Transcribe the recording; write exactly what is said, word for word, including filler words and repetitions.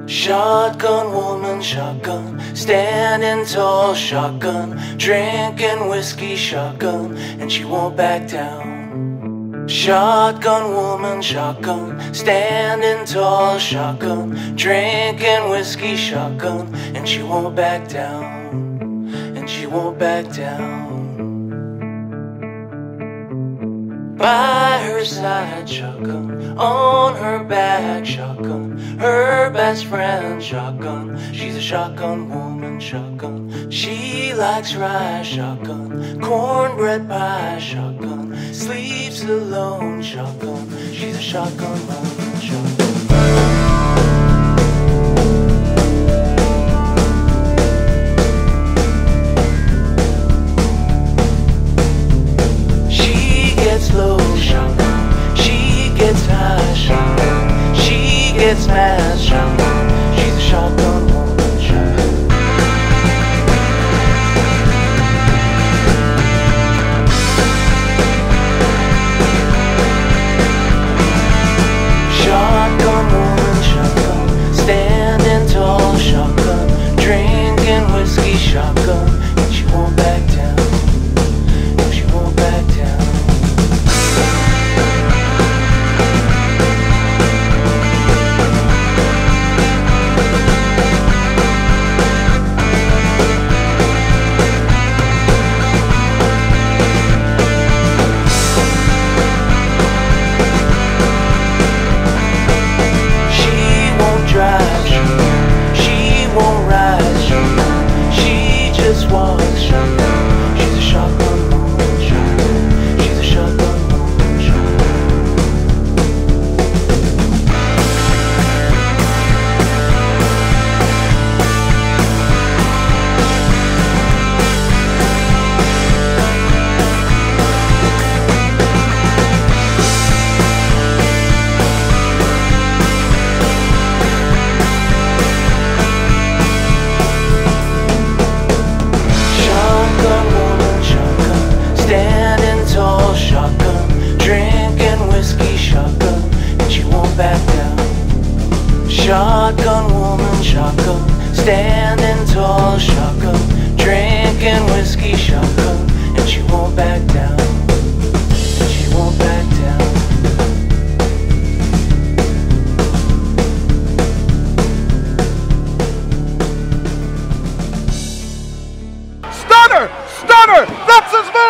Shotgun woman, shotgun, standing tall, shotgun, drinking whiskey, shotgun, and she won't back down. Shotgun woman, shotgun, standing tall, shotgun, drinking whiskey, shotgun, and she won't back down, and she won't back down. By her side, shotgun, on her back, shotgun, her best friend, shotgun, she's a shotgun woman, shotgun, she likes rye, shotgun, cornbread pie, shotgun, sleeps alone, shotgun, she's a shotgun woman, shotgun. Low, shotgun. She gets high, shotgun. She gets mad, shotgun. She's a shotgun woman, shotgun. Shotgun woman, shotgun, standing tall, shotgun, drinking whiskey, shotgun, and she won't back down. No, she won't back down. Shotgun woman, shotgun, standing tall, shotgun, drinking whiskey, shotgun, and she won't back down, and she won't back down. Stunner! Stunner! That's his move!